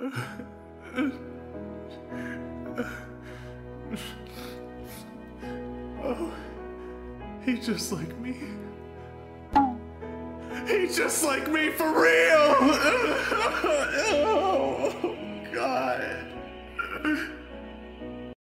Oh, he's just like me. He's just like me for real!